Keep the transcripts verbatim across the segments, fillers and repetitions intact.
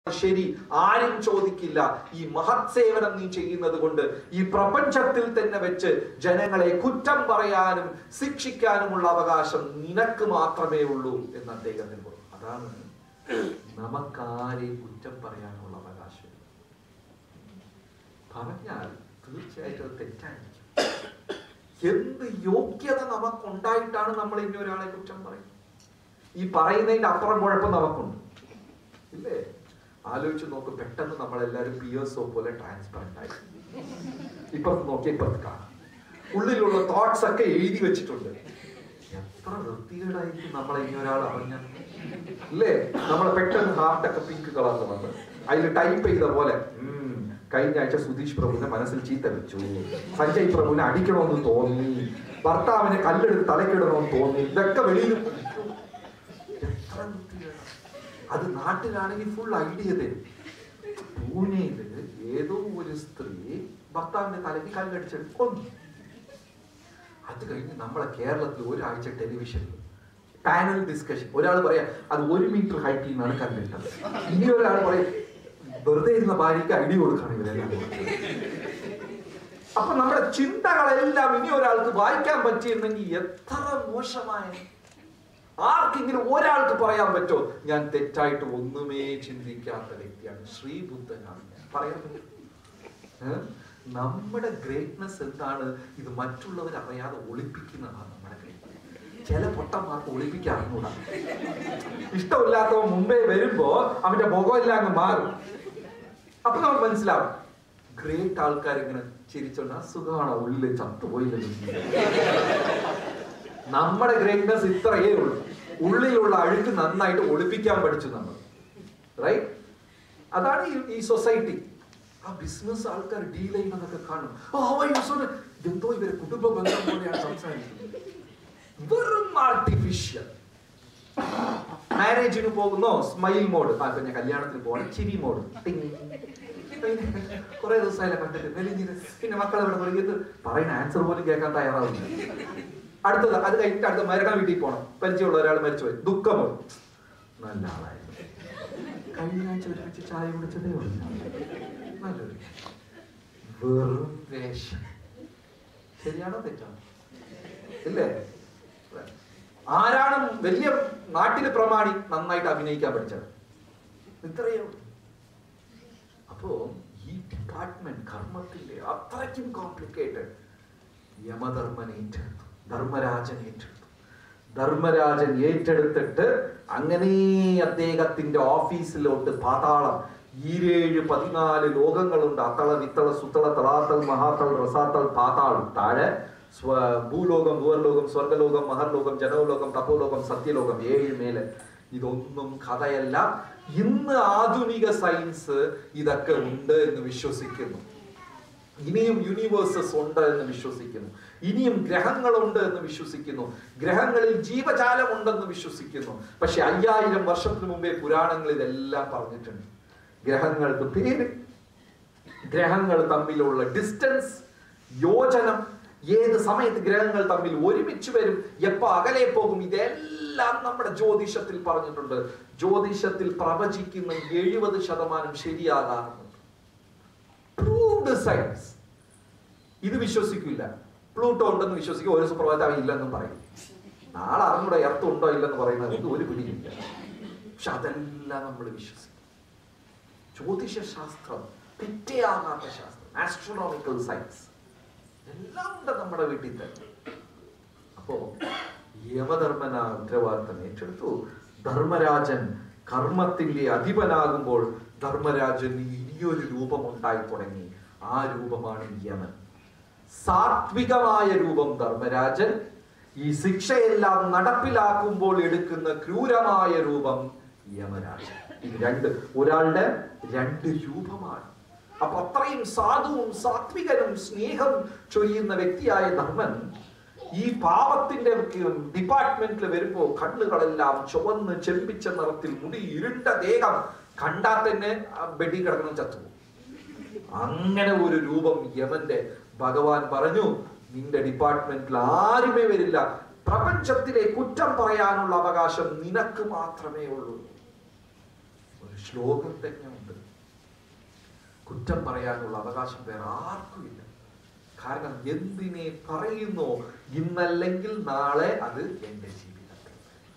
ശരി ആരും ചോദിക്കില്ല. ഈ മഹത് സേവനം നീ ചെയ്യുന്നത് കൊണ്ട് ഈ പ്രപഞ്ചത്തിൽ തന്നെ വെച്ച് ജനങ്ങളെ കുറ്റം പറയാനും ശിക്ഷിക്കാനുമുള്ള അവകാശം നിനക്ക് മാത്രമേ ഉള്ളൂ എന്ന് അദ്ദേഹത്തിന് പറഞ്ഞു. അതാണ് നമുക്കാരെയും കുറ്റം പറയാനുള്ള അവകാശം. പറഞ്ഞാൽ തീർച്ചയായിട്ടും അത് തെറ്റായിരിക്കും. എന്ത് യോഗ്യത നമുക്കുണ്ടായിട്ടാണ് നമ്മൾ ഇനി ഒരാളെ കുറ്റം പറയുന്നത്? ഈ പറയുന്നതിന്റെ അപ്പുറം കുഴപ്പം നമുക്കുണ്ട് ഇല്ലേ? ആലോചിച്ച് നോക്ക്. പെട്ടെന്ന് നമ്മളെല്ലാവരും പിയേഴ്സോ പോലെ ട്രാൻസ്പെറന്റ് ആയി. ഇപ്പുറത്ത് നോക്കി ഇപ്പുറത്ത് കാണാം. ഉള്ളിലുള്ള തോട്ട്സ് ഒക്കെ എഴുതി വെച്ചിട്ടുണ്ട്. എത്ര വൃത്തികേടായിരിക്കും നമ്മളെ ഇനി ഒരാൾ അറിഞ്ഞാൽ അല്ലേ? നമ്മളെ പെട്ടെന്ന് ഹാർട്ടൊക്കെ പിങ്ക് കളറിൽ വന്ന് അതിൽ ടൈപ്പ് ചെയ്ത പോലെ കഴിഞ്ഞ ആഴ്ച സുധീഷ് പ്രഭുവിനെ മനസ്സിൽ ചീത്ത വെച്ചു, സഞ്ജയ് പ്രഭുവിനെ അടിക്കണമെന്ന് തോന്നി, ഭർത്താവിനെ കല്ലെടുത്ത് തലക്കിടണമെന്ന് തോന്നി. ഇതൊക്കെ വെളിയിൽ എത്ര വൃത്തികേടാ. അത് നാട്ടിലാണെങ്കിൽ ഫുൾ ഐഡിയ തരും. പൂനെയില് ഏതോ ഒരു സ്ത്രീ ഭർത്താവിന്റെ തലയ്ക്ക് കല്ലടിച്ചെടുത്ത് കൊന്നു. അത് കഴിഞ്ഞ് നമ്മളെ കേരളത്തിൽ ഒരാഴ്ച ടെലിവിഷനിൽ പാനൽ ഡിസ്കഷൻ. ഒരാൾ പറയാ അത് ഒരു മീറ്റർ ഹൈറ്റിൽ നിന്നാണ് കല്ലിട്ടത്. ഇനി ഒരാൾ പറയും വെറുതെ ഇരുന്ന ഭാര്യയ്ക്ക് അടി കൊടുക്കണം ഇവരെല്ലാം. അപ്പൊ നമ്മുടെ ചിന്തകളെല്ലാം ഇനി ഒരാൾക്ക് വായിക്കാൻ പറ്റിയിരുന്നെങ്കിൽ എത്ര മോശമായ. ആർക്കെങ്കിലും ഒരാൾക്ക് പറയാൻ പറ്റോ ഞാൻ തെറ്റായിട്ട് ഒന്നുമേ ചിന്തിക്കാത്ത വ്യക്തിയാണ്, ശ്രീബുദ്ധനാണ് പറയാൻ പറ്റും? നമ്മുടെ ഗ്രേറ്റ്നെസ് എന്താണ്? ഇത് മറ്റുള്ളവർ അറിയാതെ ഒളിപ്പിക്കുന്നതാണ് നമ്മുടെ ഗ്രേറ്റ്നെസ്. ചില പൊട്ടന്മാർക്ക് ഒളിപ്പിക്കാൻ അറിഞ്ഞൂടാ. ഇഷ്ടമില്ലാത്തവൻ മുമ്പേ വരുമ്പോ അവന്റെ മുഖമെല്ലാം അങ്ങ് മാറും. അപ്പൊ നമ്മൾ മനസ്സിലാവും ഗ്രേറ്റ് ആൾക്കാർ ഇങ്ങനെ ചിരിച്ചോണ്ട് ആ സുഖമാണോ ഉള്ളിൽ ചത്തുപോയില്ലെന്ന്. നമ്മുടെ ഗ്രേറ്റ്നെസ് ഇത്രയേ ഉള്ളൂ. ഉള്ളിലുള്ള അഴുക്ക് നന്നായിട്ട് ഒളിപ്പിക്കാൻ പഠിച്ചു നമ്മൾ. റൈറ്റ്? അതാണ് ഈ സൊസൈറ്റി. ആ ബിസിനസ് ആൾക്കാർ ഡീൽ ചെയ്യുന്നതൊക്കെ കാണും. എന്തോ ഇവരെ കുടുംബ ബന്ധം പോലെയാണ് സംസാരിക്കുന്നത്. വെറും ആർട്ടിഫിഷ്യൽ. മാരേജിന് പോകുന്നോ സ്മൈൽ മോഡ്. ആ പിന്നെ കല്യാണത്തിന് പോകണം ചിരി മോഡ്. കുറെ ദിവസമായില്ല കണ്ടിട്ട് മെലിഞ്ഞിട്ട്. പിന്നെ മക്കളെ ഇവിടെ പറയുന്നത് പറയുന്ന ആൻസർ പോലും കേൾക്കാൻ തയ്യാറാവില്ല. അടുത്തത് അത് കഴിഞ്ഞിട്ട് അടുത്ത മരണം വീട്ടിൽ പോകണം. പരിചയമുള്ള ഒരാൾ മരിച്ചുപോയി. ദുഃഖമോ നല്ല ആളായിരുന്നു. കഴിഞ്ഞ ആഴ്ച ഒരുമിച്ച് ചായ കുടിച്ചതേ ഉള്ളൂ. നല്ലൊരു വെറും വേഷം. ശരിയാണോ തെറ്റാണോ? ഇല്ലേ? ആരാണ് വലിയ നാട്ടില് പ്രമാണി? നന്നായിട്ട് അഭിനയിക്കാൻ പഠിച്ചത്. ഇത്രയേ ഉള്ളൂ. അപ്പോ ഈ ഡിപ്പാർട്ട്മെന്റ് കർമ്മത്തിന്റെ അത്രയ്ക്കും കോംപ്ലിക്കേറ്റഡ്. യമധർമ്മൻ ഏറ്റെടുത്തു, ധർമ്മരാജൻ ഏറ്റെടുത്തു. ധർമ്മരാജൻ ഏറ്റെടുത്തിട്ട് അങ്ങനെ അദ്ദേഹത്തിന്റെ ഓഫീസിലോട്ട് പാതാളം, ഈരേഴ് പതിനാല് ലോകങ്ങളുണ്ട്. അത്തള വിത്തള സുത്തള തളാത്തൾ മഹാത്തൾ റസാത്തൾ പാതാളം. താഴെ ഭൂലോകം, ഭൂവർലോകം, സ്വർഗലോകം, മഹർലോകം, ജനോലോകം, തപോലോകം, സത്യലോകം. ഏഴ് മേലെ. ഇതൊന്നും കഥയല്ല. ഇന്ന് ആധുനിക സയൻസ് ഇതൊക്കെ ഉണ്ട് എന്ന് വിശ്വസിക്കുന്നു. ഇനിയും യൂണിവേഴ്സസ് ഉണ്ട് എന്ന് വിശ്വസിക്കുന്നു. ഇനിയും ഗ്രഹങ്ങളുണ്ട് എന്ന് വിശ്വസിക്കുന്നു. ഗ്രഹങ്ങളിൽ ജീവജാലം ഉണ്ടെന്ന് വിശ്വസിക്കുന്നു. പക്ഷെ അയ്യായിരം വർഷത്തിന് മുമ്പേ പുരാണങ്ങൾ ഇതെല്ലാം പറഞ്ഞിട്ടുണ്ട്. ഗ്രഹങ്ങൾക്ക് പേര്, ഗ്രഹങ്ങൾ തമ്മിലുള്ള ഡിസ്റ്റൻസ്, യോജനം, ഏത് സമയത്ത് ഗ്രഹങ്ങൾ തമ്മിൽ ഒരുമിച്ച് വരും, എപ്പോ അകലെ പോകും, ഇതെല്ലാം നമ്മുടെ ജ്യോതിഷത്തിൽ പറഞ്ഞിട്ടുണ്ട്. ജ്യോതിഷത്തിൽ പ്രവചിക്കുന്ന എഴുപത് ശതമാനം ശരിയാകാറുണ്ട്. Proved science. ഇത് വിശ്വസിക്കില്ല. പ്ലൂട്ടോ ഉണ്ടെന്ന് വിശ്വസിക്കും. ഒരു സുപ്രഭാതം ഇല്ലെന്നും പറയും. നാളെ അറിഞ്ഞൂടെ എർത്ത് ഉണ്ടോ ഇല്ലെന്ന് പറയുന്നത് ഒരു പിടിയില്ല. പക്ഷെ അതെല്ലാം നമ്മൾ വിശ്വസിക്കും. ജ്യോതിഷ ശാസ്ത്രം, പിറ്റേയാകാത്ത ശാസ്ത്രം, ആസ്ട്രോണോമിക്കൽ സയൻസ് എല്ലാം ഉണ്ട് നമ്മുടെ വീട്ടിൽ തന്നെ. അപ്പോ യമധർമ്മന ഉത്തരവാദിത്തം ഏറ്റെടുത്തു. ധർമ്മരാജൻ കർമ്മത്തിന്റെ അധിപനാകുമ്പോൾ ധർമ്മരാജന് ഇനിയൊരു രൂപം ഉണ്ടായി തുടങ്ങി. ആ രൂപമാണ് യമൻ. സാത്വികമായ രൂപം ധർമ്മരാജൻ. ഈ ശിക്ഷയെല്ലാം നടപ്പിലാക്കുമ്പോൾ എടുക്കുന്ന ക്രൂരമായ രൂപം യമരാജൻ. ഇത് രണ്ട്, ഒരാളുടെ രണ്ട് രൂപമാണ്. അപ്പൊ അത്രയും സാധുവും സാത്വികനും സ്നേഹം ചൊരിയുന്ന വ്യക്തിയായ ധർമ്മൻ ഈ പാപത്തിന്റെ ഡിപ്പാർട്ട്മെന്റിൽ വരുമ്പോ കണ്ണുകളെല്ലാം ചുവന്ന് ചെമ്പിച്ച നിറത്തിൽ, മുടി ഇരുണ്ട ദേഹം, കണ്ടാൽ തന്നെ ബെഡി കിടക്കണം ചത്തുപോകും. അങ്ങനെ ഒരു രൂപം യമന്റെ. ഭഗവാൻ പറഞ്ഞു നിന്റെ ഡിപ്പാർട്ട്മെന്റിൽ ആരുമേ വരില്ല. പ്രപഞ്ചത്തിലെ കുറ്റം പറയാനുള്ള അവകാശം നിനക്ക് മാത്രമേ ഉള്ളൂ. ഒരു ശ്ലോകം തന്നെ ഉണ്ട്. കുറ്റം പറയാനുള്ള അവകാശം വേറെ ആർക്കുമില്ല. കാരണം എന്തിനെ പറയുന്നോ ഇന്നല്ലെങ്കിൽ നാളെ അത് എന്റെ ജീവിതത്തിൽ.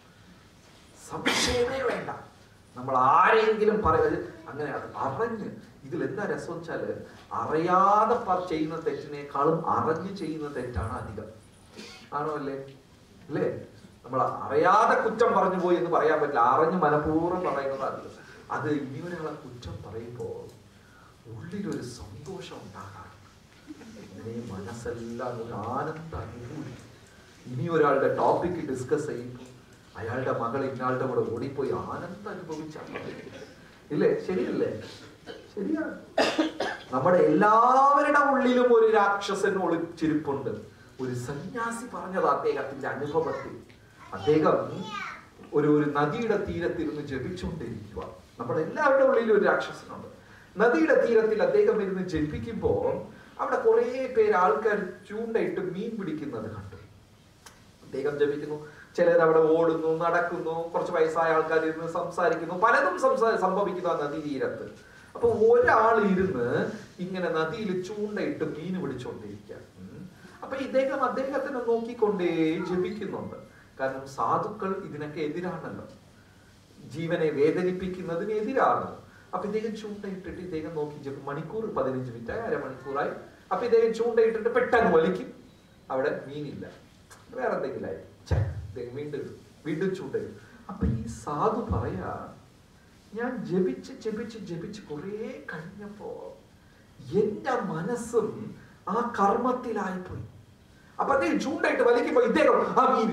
സംശയമേ വേണ്ട. നമ്മൾ ആരെങ്കിലും പറയുന്നത് അങ്ങനെ അത് അറിഞ്ഞ്. ഇതിൽ എന്താ രസം വെച്ചാല് അറിയാതെ ചെയ്യുന്ന തെറ്റിനേക്കാളും അറിഞ്ഞ് ചെയ്യുന്ന തെറ്റാണ് അധികം. ആണോ അല്ലേ? അല്ലേ? നമ്മൾ അറിയാതെ കുറ്റം പറഞ്ഞു പോയി എന്ന് പറയാൻ പറ്റില്ല. അറിഞ്ഞ് മനഃപൂർവ്വം പറയുന്നത് അധികം. അത് ഇനി ഒരാളെ കുറ്റം പറയുമ്പോ ഉള്ളിലൊരു സന്തോഷം ഉണ്ടാകാറുണ്ട്. ഇങ്ങനെ മനസ്സെല്ലാം ഒരു ആനന്ദ അനുഭൂതി. ഇനി ഒരാളുടെ ടോപ്പിക്ക് ഡിസ്കസ് ചെയ്യുമ്പോൾ അയാളുടെ മകൾ ഇന്നാളുടെ കൂടെ ഓടിപ്പോയി ആനന്ദം അനുഭവിച്ചാൽ ഇല്ലേ? ശരിയല്ലേ? ശരിയാണ്. നമ്മുടെ എല്ലാവരുടെ ഉള്ളിലും ഒരു രാക്ഷസൻ ഒളിച്ചിരിപ്പുണ്ട്. ഒരു സന്യാസി പറഞ്ഞത് അദ്ദേഹത്തിന്റെ അനുഭവത്തിൽ. അദ്ദേഹം ഒരു ഒരു നദിയുടെ തീരത്തിരുന്ന് ജപിച്ചുകൊണ്ടിരിക്കുക. നമ്മുടെ എല്ലാവരുടെ ഉള്ളിലും ഒരു രാക്ഷസനുണ്ട്. നദിയുടെ തീരത്തിൽ അദ്ദേഹം ഇരുന്ന് ജപിക്കുമ്പോ അവിടെ കുറെ പേര് ആൾക്കാർ ചൂണ്ടയിട്ട് മീൻ പിടിക്കുന്നത് കണ്ടു. അദ്ദേഹം ജപിക്കുന്നു. ചിലർ അവിടെ ഓടുന്നു, നടക്കുന്നു. കുറച്ച് വയസ്സായ ആൾക്കാർ ഇരുന്ന് സംസാരിക്കുന്നു. പലതും സംസാ സംഭവിക്കുന്നു ആ നദീ തീരത്ത്. അപ്പൊ ഒരാൾ ഇരുന്ന് ഇങ്ങനെ നദിയിൽ ചൂണ്ടയിട്ട് മീൻ പിടിച്ചുകൊണ്ടിരിക്കുക. അപ്പൊ ഇദ്ദേഹം അദ്ദേഹത്തിനെ നോക്കിക്കൊണ്ടേ ജപിക്കുന്നുണ്ട്. കാരണം സാധുക്കൾ ഇതിനൊക്കെ എതിരാണല്ലോ, ജീവനെ വേദനിപ്പിക്കുന്നതിന് എതിരാണ്. അപ്പൊ ഇദ്ദേഹം ചൂണ്ടയിട്ടിട്ട് ഇദ്ദേഹം നോക്കി ജപം. മണിക്കൂർ പതിനഞ്ച് മിനിറ്റായി, അരമണിക്കൂറായി. അപ്പൊ ഇദ്ദേഹം ചൂണ്ടയിട്ടിട്ട് പെട്ടെന്ന് വലിക്കും. അവിടെ മീനില്ല, വേറെ എന്തെങ്കിലും ആയി. വീണ്ടും വീണ്ടും ചൂണ്ടയിടും. അപ്പൊ ഈ സാധു പറയാ, ഞാൻ ജപിച്ച് ജപിച്ച് ജപിച്ച് കുറെ കഴിഞ്ഞപ്പോ എന്റെ മനസ്സും ആ കർമ്മത്തിലായിപ്പോയി. അപ്പൊ അദ്ദേഹം ചൂണ്ടയിട്ട് വലിക്കുമ്പോ ഇദ്ദേഹം ആ മീൻ,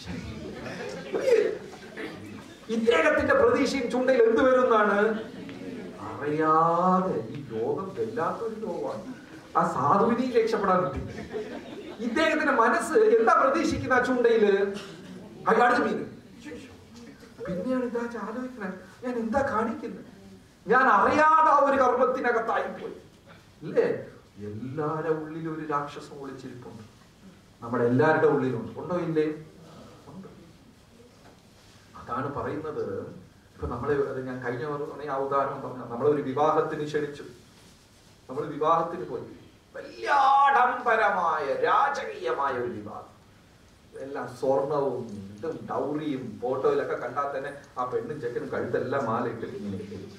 ഇദ്ദേഹത്തിന്റെ പ്രതീക്ഷയും ചൂണ്ടയിൽ എന്ത് വരുന്നാണ് അറിയാതെ. ഈ ലോകം വല്ലാത്തൊരു ലോകമാണ്. ആ സാധുവിനെ രക്ഷപ്പെടാൻ പറ്റും. ഇദ്ദേഹത്തിന്റെ മനസ്സ് എന്താ പ്രതീക്ഷിക്കുന്ന ആ ചൂണ്ടയില്? അയാളുടെ മീൻ. പിന്നെയാണ് ഇതാ ആലോചിക്കണേ, ഞാൻ എന്താ കാണിക്കുന്നത്? ഞാൻ അറിയാതെ ആ ഒരു കർമ്മത്തിനകത്തായിപ്പോയി ഇല്ലേ? എല്ലാരുടെ ഉള്ളിലും ഒരു രാക്ഷസം ഒളിച്ചിരിപ്പുണ്ട്. നമ്മുടെ എല്ലാവരുടെ ഉള്ളിലുണ്ട്. ഉണ്ടോ ഇല്ലേ? ഉണ്ട്. അതാണ് പറയുന്നത്. ഇപ്പൊ നമ്മളെ ഞാൻ കഴിഞ്ഞ ആ ഉദാഹരണം പറഞ്ഞ, നമ്മളൊരു വിവാഹത്തിന് ക്ഷണിച്ചു. നമ്മൾ വിവാഹത്തിന് പോയി. വലിയ ആഡംബരമായ രാജകീയമായ ഒരു വിവാഹം. എല്ലാം സ്വർണവും ഇതും ഡൗറിയും ഫോട്ടോയിലൊക്കെ കണ്ടാൽ തന്നെ ആ പെണ്ണും ചെക്കനും കഴുത്തെല്ലാം മാലയിട്ട് ഇങ്ങനെ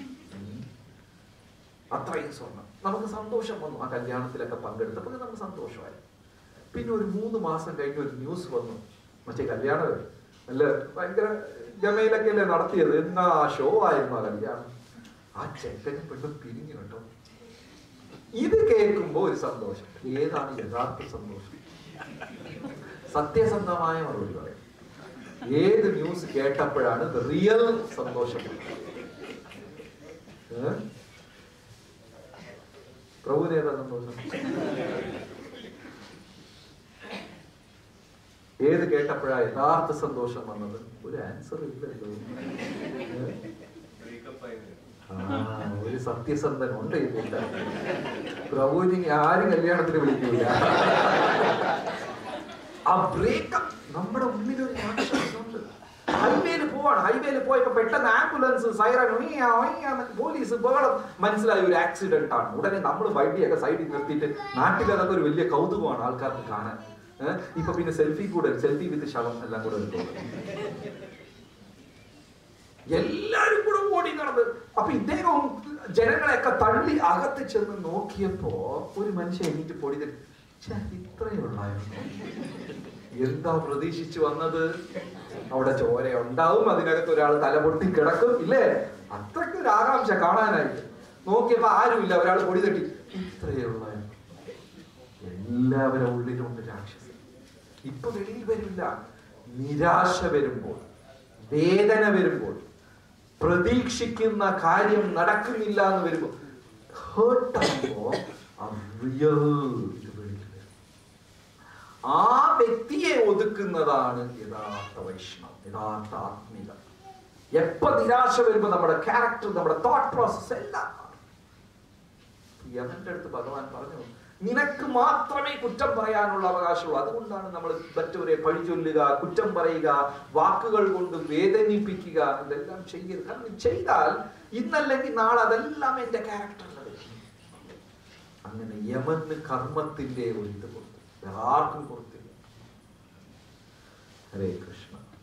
അത്രയും സ്വർണം. നമുക്ക് സന്തോഷം വന്നു ആ കല്യാണത്തിലൊക്കെ പങ്കെടുത്തപ്പോൾ നമുക്ക് സന്തോഷമായി. പിന്നെ ഒരു മൂന്ന് മാസം കഴിഞ്ഞ് ഒരു ന്യൂസ് വന്നു, മറ്റേ കല്യാണം അല്ല ഭയങ്കര ജമയിലൊക്കെ അല്ലേ നടത്തിയത്, എന്നാ ഷോ ആയിരുന്നു ആ കല്യാണം. ആ ചെക്കനും പെണ്ണും പിരിഞ്ഞു കേട്ടോ. ഇത് കേൾക്കുമ്പോ ഒരു സന്തോഷം. ഏതാണ് യഥാർത്ഥ സന്തോഷം? സത്യസന്ധമായ മറുപടി പറയാം. ഏത് ന്യൂസ് കേട്ടപ്പോഴാണ് റിയൽ സന്തോഷം? പ്രഭുവിന് ഏതാ സന്തോഷം? ഏത് കേട്ടപ്പോഴാ യഥാർത്ഥ സന്തോഷം വന്നത്? ഒരു ആൻസർ ഇല്ലല്ലോ. ആ ഒരു സത്യസന്ധൻ ഉണ്ട് ഇല്ല. പ്രഭുവിന് ആരും കല്യാണത്തിന് വിളിക്കൂല. ആ ബ്രേക്കപ്പ് നമ്മുടെ ഉള്ളിലൊരു രാക്ഷസമുണ്ട്. ഹൈവേയിൽ പോവാണ്. ഹൈവേയിൽ പോയപ്പോ പെട്ടെന്ന് ആംബുലൻസ് സൈറൻ പോലീസ് ബഹളം. മനസ്സിലായി ഒരു ആക്സിഡന്റ് ആണ്. ഉടനെ നമ്മൾ വണ്ടിയൊക്കെ സൈഡിൽ നിർത്തിയിട്ട് നാട്ടിൽ അതൊക്കെ ഒരു വലിയ കൗതുകമാണ് ആൾക്കാർക്ക് കാണാൻ. ഇപ്പൊ പിന്നെ സെൽഫി കൂടെ, സെൽഫി വിത്ത് ശവം എല്ലാം കൂടെ എല്ലാരും കൂടെ ഓടി നടന്ന്. അപ്പൊ ഇദ്ദേഹവും ജനങ്ങളെയൊക്കെ തള്ളി അകത്ത് ചെന്ന് നോക്കിയപ്പോ ഒരു മനുഷ്യൻ എനിക്ക് പൊടി തരും. ഇത്രയേ ഉള്ളായിരുന്നു. എന്താ പ്രതീക്ഷിച്ചു വന്നത്? അവിടെ ചോര ഉണ്ടാവും, അതിനകത്ത് ഒരാൾ തലപൊട്ടി കിടക്കും ഇല്ലേ? അത്രയ്ക്ക് ഒരു ആകാംക്ഷ കാണാനായിട്ട്. നോക്കിയപ്പോ ആരുമില്ല, ഒരാൾ പൊടി തട്ടി. ഇത്രയേ ഉള്ളായിരുന്നു. എല്ലാവരുടെ ഉള്ളിലുണ്ട് രാക്ഷസൻ. ഇപ്പൊ വെളിയിൽ വരില്ല. നിരാശ വരുമ്പോൾ, വേദന വരുമ്പോൾ, പ്രതീക്ഷിക്കുന്ന കാര്യം നടക്കുന്നില്ല എന്ന് വരുമ്പോ, ഹേർട്ടാകുമ്പോ ആ വ്യക്തിയെ ഒതുക്കുന്നതാണ് യഥാർത്ഥ വൈഷ്ണവം, യഥാർത്ഥ ആത്മീയത. എപ്പോ നിരാശ വരുമ്പോ നമ്മുടെ ക്യാരക്ടർ, നമ്മുടെ തോട്ട് പ്രോസസ് എല്ലാം. യമന്റെ അടുത്ത് ഭഗവാൻ പറഞ്ഞു, നിനക്ക് മാത്രമേ കുറ്റം പറയാനുള്ള അവകാശമുള്ളൂ. അതുകൊണ്ടാണ് നമ്മൾ മറ്റവരെ പഴിചൊല്ലുക, കുറ്റം പറയുക, വാക്കുകൾ കൊണ്ട് വേദനിപ്പിക്കുക, ഇതെല്ലാം ചെയ്യരുത്. കാരണം ചെയ്താൽ ഇന്നല്ലെങ്കിൽ നാളെ അതെല്ലാം എന്റെ ക്യാരക്ടറിൽ വരും. അങ്ങനെ യമന് കർമ്മത്തിന്റെ ഒരു ഇത് കൊടുത്തു, ആർക്കും കൊടുത്തില്ല. ഹരേ കൃഷ്ണ.